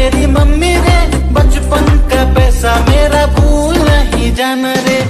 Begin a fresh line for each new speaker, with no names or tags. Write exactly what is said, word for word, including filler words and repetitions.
तेरी मम्मी रे, बचपन का पैसा मेरा भूल नहीं जाना रे।